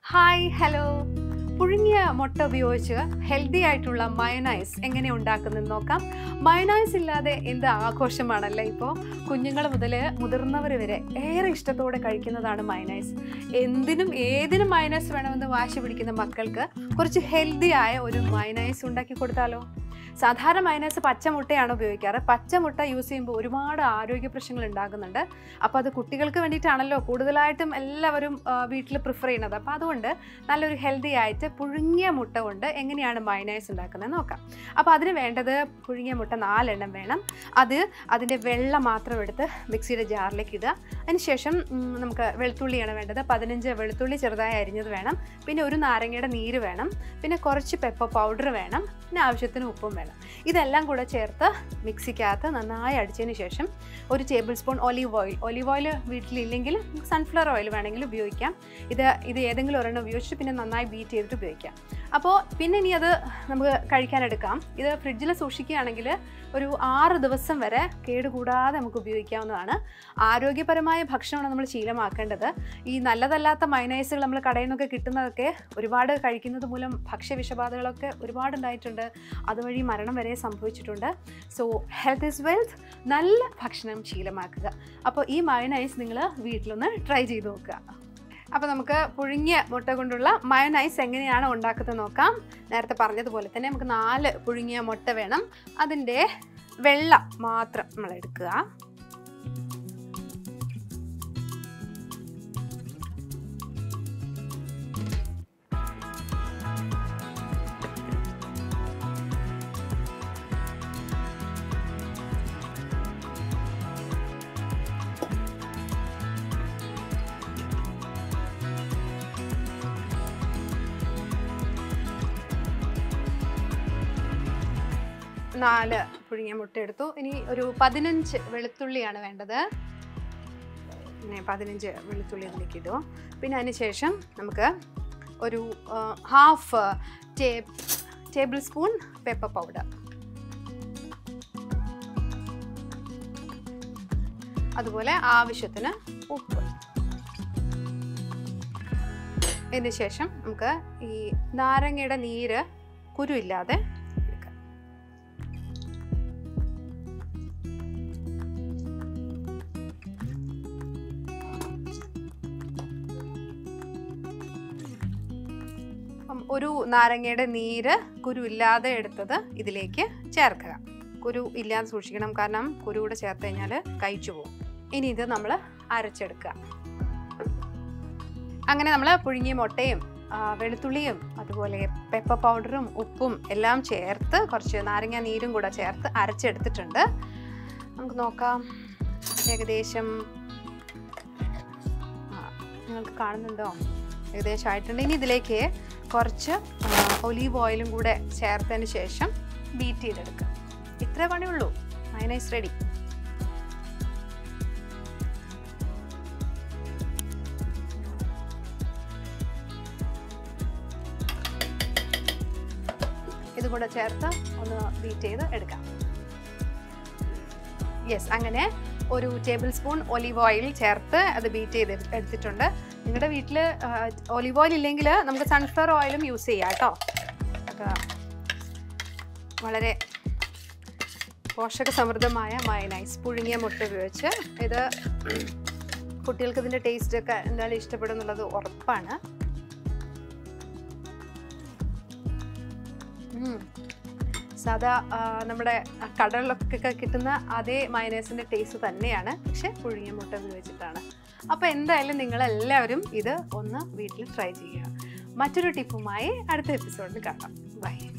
Hi hello പുഴുങ്ങിയ മുട്ട ഉപയോഗിച്ച് ഹെൽത്തി ആയിട്ടുള്ള മയനൈസ് എങ്ങനെ ഉണ്ടാക്കുന്നതെന്ന് നോക്കാം. മയനൈസ് ഇല്ലാതെ എന്ത് ആഘോഷമാണല്ലേ. ഇപ്പോൾ കുഞ്ഞുങ്ങൾ മുതൽ മുതിർന്നവർ വരെ ഏറെ ഇഷ്ടത്തോടെ കഴിക്കുന്നതാണ് മയനൈസ്. എന്തിനും ഏതിനും മയനൈസ് വേണമെന്ന് വാശി പിടിക്കുന്ന മക്കൾക്ക് കുറച്ച് ഹെൽത്തി ആയ ഒരു മയനൈസ് ഉണ്ടാക്കി കൊടുത്താലോ. സാധാരണ മയനൈസ് പച്ചമുട്ടയാണ് ഉപയോഗിക്കാറ്. പച്ചമുട്ട യൂസ് ചെയ്യുമ്പോൾ ഒരുപാട് ആരോഗ്യ പ്രശ്നങ്ങൾ ഉണ്ടാകുന്നുണ്ട്. അപ്പോൾ അത് കുട്ടികൾക്ക് വേണ്ടിയിട്ടാണല്ലോ കൂടുതലായിട്ടും എല്ലാവരും വീട്ടിൽ പ്രിഫർ ചെയ്യുന്നത്. അപ്പോൾ അതുകൊണ്ട് നല്ലൊരു ഹെൽത്തി ആയിട്ട് പുഴുങ്ങിയ മുട്ട കൊണ്ട് എങ്ങനെയാണ് മയനൈസ് ഉണ്ടാക്കുന്നത് നോക്കാം. അപ്പോൾ അതിന് വേണ്ടത് പുഴുങ്ങിയ മുട്ട 4 എണ്ണം വേണം. അതിൻ്റെ വെള്ളം മാത്രം എടുത്ത് മിക്സിയുടെ ജാറിലേക്ക് ഇടുക. അതിനുശേഷം നമുക്ക് വെളുത്തുള്ളിയാണ് വേണ്ടത്. 15 വെളുത്തുള്ളി ചെറുതായി അരിഞ്ഞത് വേണം. പിന്നെ ഒരു നാരങ്ങയുടെ നീര് വേണം. പിന്നെ കുറച്ച് പെപ്പർ പൗഡർ വേണം. പിന്നെ ആവശ്യത്തിന് ഉപ്പും വേണം. ഇതെല്ലാം കൂടെ ചേർത്ത് മിക്സിക്കകത്ത് നന്നായി അടിച്ചതിന് ശേഷം ഒരു ടേബിൾ സ്പൂൺ ഒലീവ് ഓയിൽ വീട്ടിലില്ലെങ്കിൽ സൺഫ്ലവർ ഓയിൽ വേണമെങ്കിൽ ഉപയോഗിക്കാം. ഇത് ഏതെങ്കിലും ഒരെണ്ണം ഉപയോഗിച്ചിട്ട് പിന്നെ നന്നായി ബീറ്റ് ചെയ്തിട്ട് ഉപയോഗിക്കാം. അപ്പോൾ പിന്നെ ഇനി അത് നമുക്ക് കഴിക്കാനെടുക്കാം. ഇത് ഫ്രിഡ്ജിൽ സൂക്ഷിക്കുകയാണെങ്കിൽ ഒരു 6 ദിവസം വരെ കേടുകൂടാതെ നമുക്ക് ഉപയോഗിക്കാവുന്നതാണ്. ആരോഗ്യപരമായ ഭക്ഷണമാണ് നമ്മൾ ശീലമാക്കേണ്ടത്. ഈ നല്ലതല്ലാത്ത മയനൈസുകൾ നമ്മൾ കടയിൽ നിന്നൊക്കെ കിട്ടുന്നതൊക്കെ ഒരുപാട് കഴിക്കുന്നത് മൂലം ഭക്ഷ്യവിഷബാധകളൊക്കെ ഒരുപാടുണ്ടായിട്ടുണ്ട്. അതുവഴി മരണം വരെ സംഭവിച്ചിട്ടുണ്ട്. So health is wealth. നല്ല ഭക്ഷണം ശീലമാക്കുക. അപ്പോൾ ഈ മയനൈസ് നിങ്ങൾ വീട്ടിലൊന്ന് ട്രൈ ചെയ്ത് നോക്കുക. അപ്പോൾ നമുക്ക് പുഴുങ്ങിയ മുട്ട കൊണ്ടുള്ള മയനൈസ് എങ്ങനെയാണ് ഉണ്ടാക്കുന്നത് നോക്കാം. നേരത്തെ പറഞ്ഞതുപോലെ തന്നെ നമുക്ക് 4 പുഴുങ്ങിയ മുട്ട വേണം. അതിൻ്റെ വെള്ള മാത്രം നമ്മൾ എടുക്കുക. നാല് പുഴുങ്ങിയ മുട്ട എടുത്തു. ഇനി ഒരു 15 വെളുത്തുള്ളിയാണ് വേണ്ടത്. പിന്നെ 15 വെളുത്തുള്ളി ഇതിലേക്ക് ഇടും. പിന്നെ അതിന് ശേഷം നമുക്ക് ഒരു half tablespoon pepper powder, അതുപോലെ ആവശ്യത്തിന് ഉപ്പ്. ഇതിന് ശേഷം നമുക്ക് ഈ നാരങ്ങയുടെ നീര് കുരുവില്ലാതെ ഒരു നാരങ്ങയുടെ നീര് കുരുവില്ലാതെ എടുത്തത് ഇതിലേക്ക് ചേർക്കുക. കുരു ഇല്ലാതെ സൂക്ഷിക്കണം, കാരണം കുരു കൂടെ ചേർത്ത് കഴിഞ്ഞാൽ കഴിച്ചു പോകും. ഇനി ഇത് നമ്മൾ അരച്ചെടുക്കുക. അങ്ങനെ നമ്മൾ പുഴുങ്ങിയ മുട്ടയും വെളുത്തുള്ളിയും അതുപോലെ പെപ്പർ പൗഡറും ഉപ്പും എല്ലാം ചേർത്ത് കുറച്ച് നാരങ്ങ നീരും കൂടെ ചേർത്ത് അരച്ചെടുത്തിട്ടുണ്ട്. നമുക്ക് നോക്കാം. ഏകദേശം നിങ്ങൾക്ക് കാണുന്നുണ്ടോ? ഏകദേശം ആയിട്ടുണ്ട്. ഇനി ഇതിലേക്ക് കുറച്ച് ഒലീവ് ഓയിലും കൂടെ ചേർത്തതിന് ശേഷം ബീറ്റ് ചെയ്തെടുക്കുക. ഇത്രേ പണിയുള്ളൂ. Mayonnaise ready. ഇതും കൂടെ ചേർത്ത് ഒന്ന് ബീറ്റ് ചെയ്ത് എടുക്കാം. യെസ്, അങ്ങനെ ഒരു ടേബിൾ സ്പൂൺ ഒലീവ് ഓയിൽ ചേർത്ത് അത് ബീറ്റ് ചെയ്ത് എടുത്തിട്ടുണ്ട്. നിങ്ങളുടെ വീട്ടിൽ ഒലീവ് ഓയിൽ ഇല്ലെങ്കിൽ നമുക്ക് സൺഫ്ലവർ ഓയിലും യൂസ് ചെയ്യാം കേട്ടോ. വളരെ പോഷക സമൃദ്ധമായ മയനൈസ് പുഴുങ്ങിയ മുട്ട ഉപയോഗിച്ച് ഇത് കുട്ടികൾക്ക് ഇതിൻ്റെ ടേസ്റ്റൊക്കെ എന്തായാലും ഇഷ്ടപ്പെടും എന്നുള്ളത് ഉറപ്പാണ്. സാധാ നമ്മുടെ കടകളിലൊക്കെ കിട്ടുന്ന അതേ മയനൈസിൻ്റെ ടേസ്റ്റ് തന്നെയാണ്, പക്ഷെ പുഴുങ്ങിയ മുട്ട ഉപയോഗിച്ചിട്ടാണ്. അപ്പോൾ എന്തായാലും നിങ്ങളെല്ലാവരും ഇത് ഒന്ന് വീട്ടിൽ ട്രൈ ചെയ്യുക. മറ്റൊരു ടിപ്പുമായി അടുത്ത എപ്പിസോഡിൽ കാണാം. ബൈ.